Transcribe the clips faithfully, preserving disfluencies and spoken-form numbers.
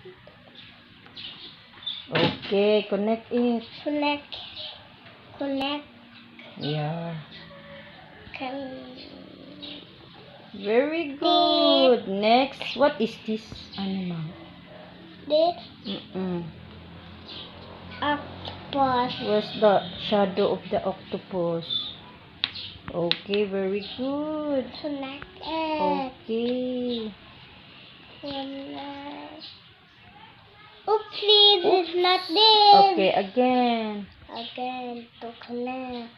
Okay, connect it. Connect. Connect. Yeah. Can... Very good. Next, what is this animal? This Mm-mm. octopus. Where's the shadow of the octopus? Okay, very good. Connect it. Okay. Connect. Oopsie, this is not this. Okay, again. Again, to connect.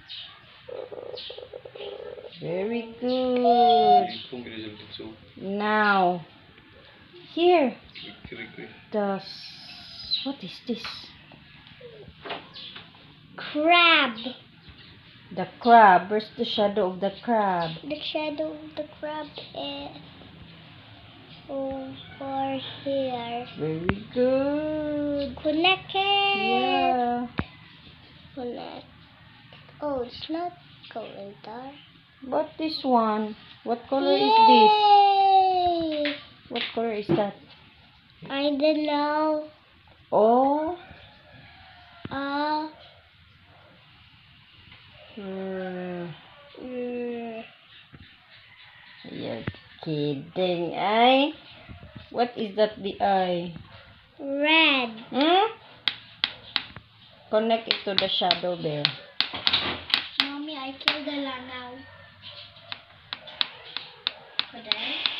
Very good. Now, here. The what is this? Crab. The crab. Where's the shadow of the crab? The shadow of the crab is over here. Very good. Connect it. Yeah. Connect. Oh, it's not going there. But this one, what color Yay! is this? What color is that? I don't know. Oh. Uh, Hmm. mm, You're kidding, eh? What is that, the eye? red. Hmm? Connect it to the shadow there. Mommy, I killed the langaw. Could I?